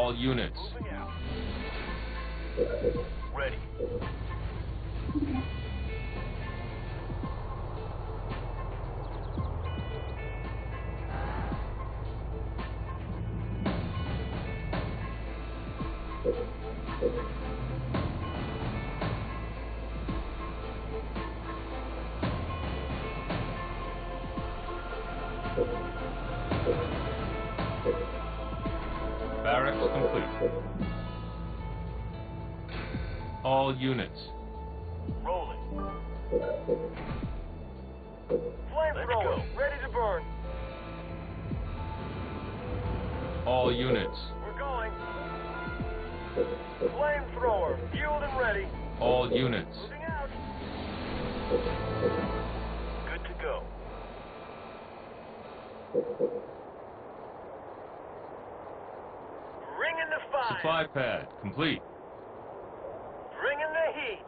All units. Moving out. Ready. Barracks complete. All units. Rolling. Flamethrower, ready to burn. All units. We're going. Flamethrower, fueled and ready. All units. Moving out. Good to go. Bring in the fire. Supply pad complete. Bring in the heat.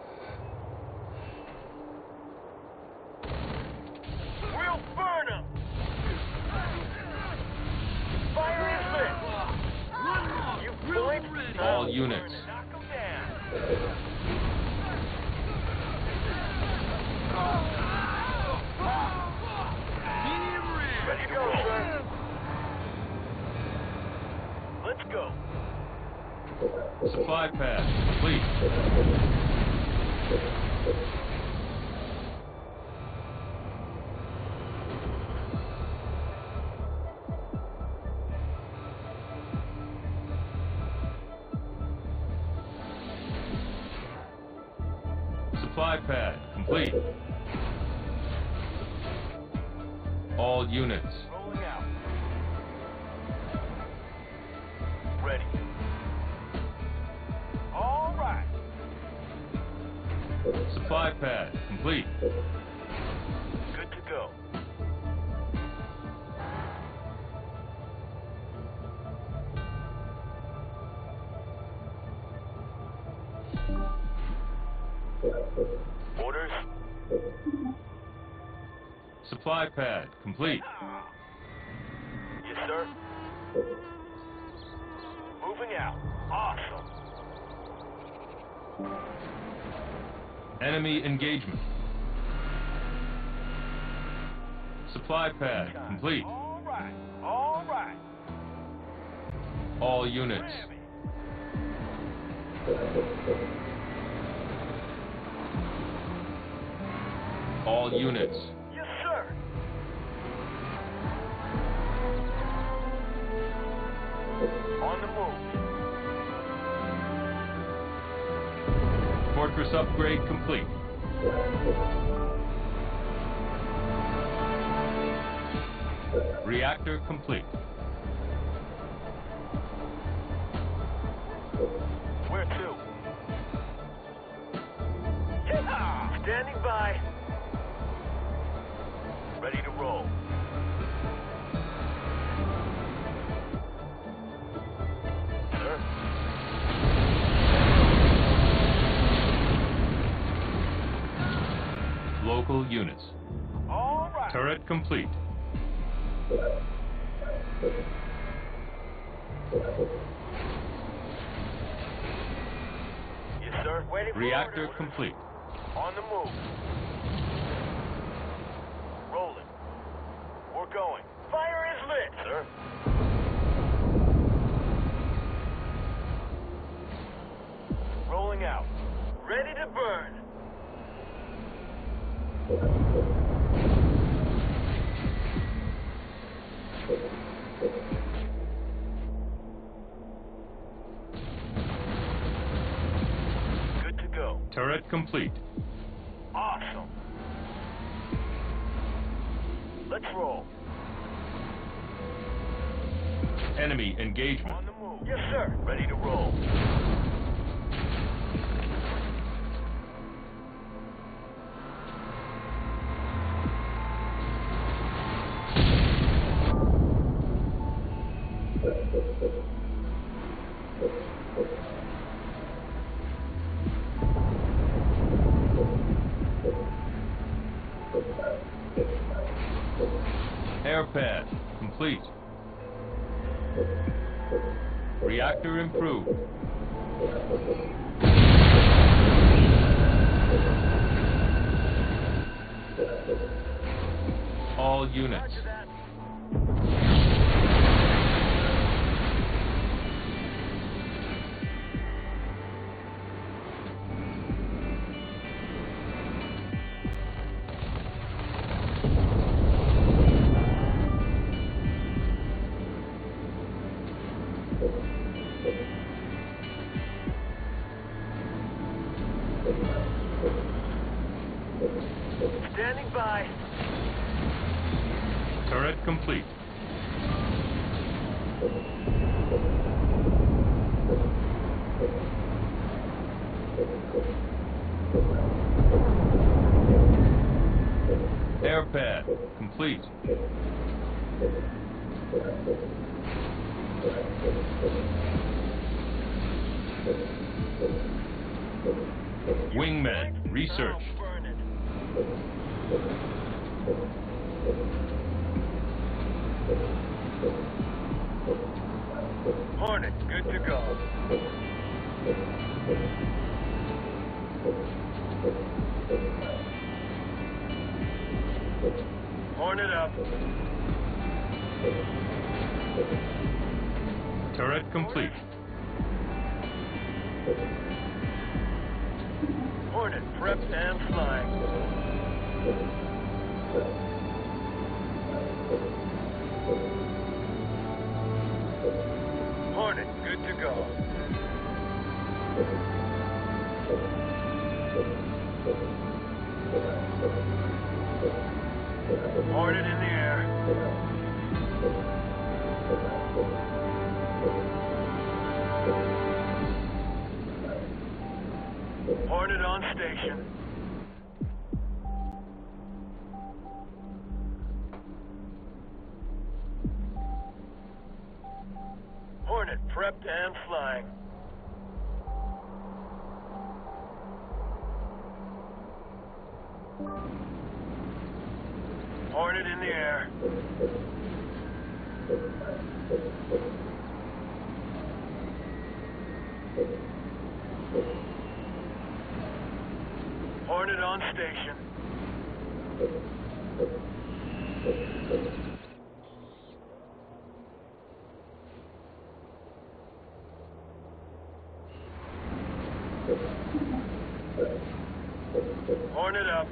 We'll burn them. Fire is lit. You point. All units. Knock them down. Ready to go, sir. Let's go. Supply pad complete. Supply pad complete. All units. Rolling out. Ready. All right. Supply pad complete. Good to go. Orders. Supply pad complete. Yes, sir. Moving out. Awesome. Enemy engagement. Supply pad complete. All right. All right. All units. All units. Yes, sir. On the move. Fortress upgrade complete. Reactor complete. Where to? Yeehaw! Standing by. Ready to roll. Sir? Local units. All right. Turret complete. Yes, sir. Waiting for Reactor orders. complete. On the move. Rolling. We're going. Fire is lit, sir. Rolling out. Ready to burn. Good to go. Turret complete. Awesome. Let's roll. Enemy engagement. On the move. Yes, sir. Ready to roll. Air pad complete. Reactor improved. All units. Roger that. Standing by. Turret complete. Air pad complete. Wingman research. Now burn it. Hornet, good to go. Hornet up. Turret complete. Hornet prepped and flying. Hornet, good to go. Hornet in the air. Hornet on station. Hornet prepped and flying. Hornet in the air. Hornet on station. Hornet up.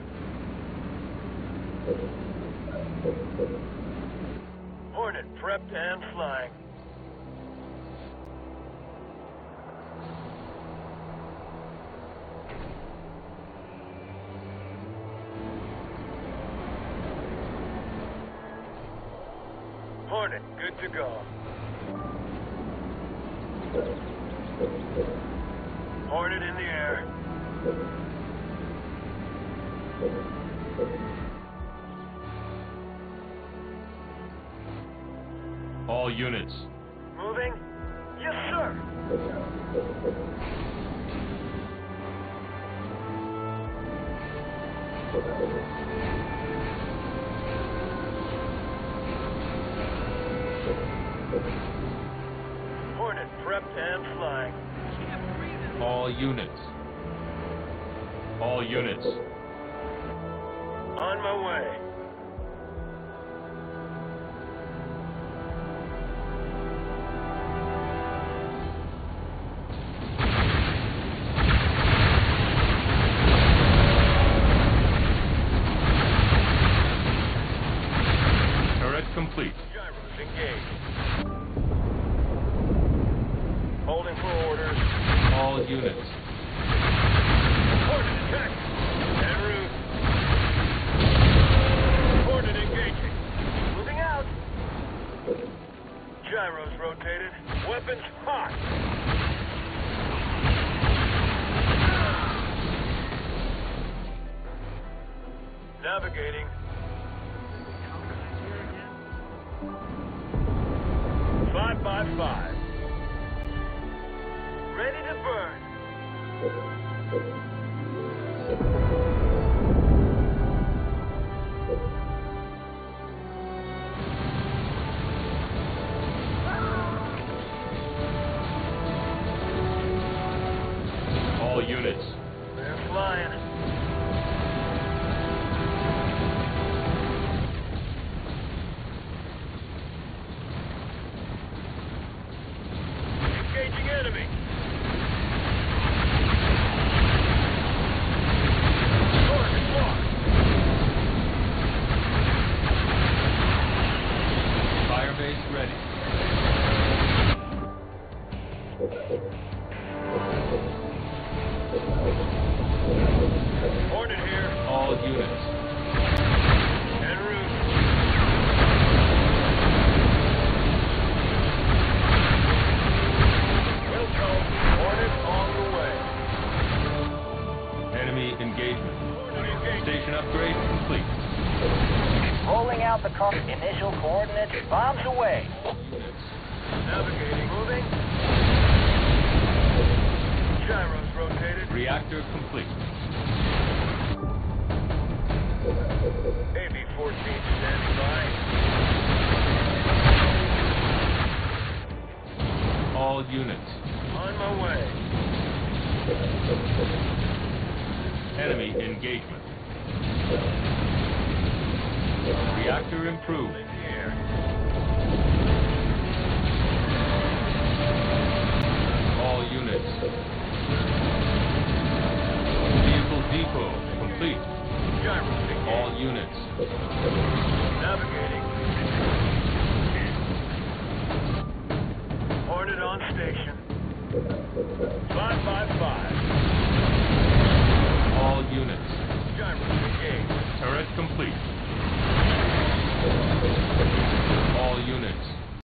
Hornet prepped and flying. Hornet, good to go. Hornet in the air. All units. Moving? Yes, sir. Hornet prepped and flying. All units. All units. On my way. Turret complete. Gyros engaged. Holding for orders. All units. Hornet attack. En route. Hornet engaging. Moving out. Gyros rotated. Weapons hot. Navigating. 5x5. Ready to burn. units. They're flying. Engaging enemy. Target locked. Fire base ready. Hornet here. All units. En route. Welcome. Hornet on the way. Enemy engagement. Hornet engaged. Station upgrade complete. Rolling out the initial coordinates. Bombs away. Navigating. Moving. Gyros rotated. Reactor complete. AB-14 standing by. All units. On my way. Enemy engagement. Reactor improved. Here. All units. Vehicle depot complete. Gyros engaged. All units. Navigating. Hornet on station. 555. All units. Gyros engaged. Turret complete.